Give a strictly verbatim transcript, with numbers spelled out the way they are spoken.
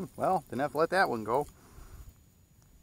Well, didn't have to let that one go.